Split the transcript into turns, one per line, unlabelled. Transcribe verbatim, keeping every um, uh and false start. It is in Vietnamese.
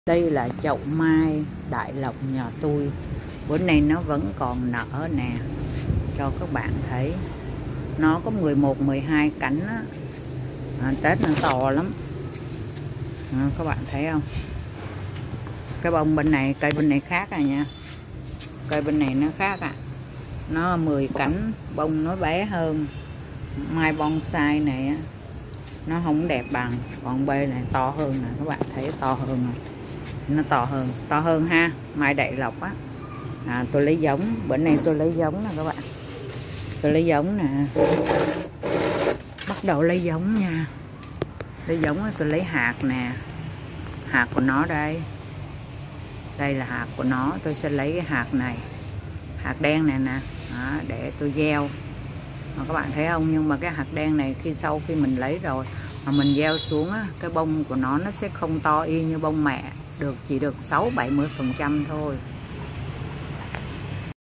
Đây là chậu mai đại lộc nhà tôi. Bữa nay nó vẫn còn nở nè, cho các bạn thấy. Nó có mười một mười hai cánh á. À, Tết nó to lắm à, các bạn thấy không? Cái bông bên này, cây bên này khác à nha. Cây bên này nó khác à. Nó mười cánh, bông nó bé hơn. Mai bonsai này á, nó không đẹp bằng. Còn bê này to hơn nè, các bạn thấy to hơn nè. Nó to hơn, to hơn ha. Mai đại lộc á. À, tôi lấy giống, bữa nay tôi lấy giống nè các bạn. Tôi lấy giống nè. Bắt đầu lấy giống nha. Lấy giống tôi lấy hạt nè. Hạt của nó đây. Đây là hạt của nó, tôi sẽ lấy cái hạt này. Hạt đen này nè. Đó, để tôi gieo. Mà các bạn thấy không? Nhưng mà cái hạt đen này khi sau khi mình lấy rồi mà mình gieo xuống á, cái bông của nó nó sẽ không to y như bông mẹ, được chỉ được sáu bảy mươi phần trăm thôi.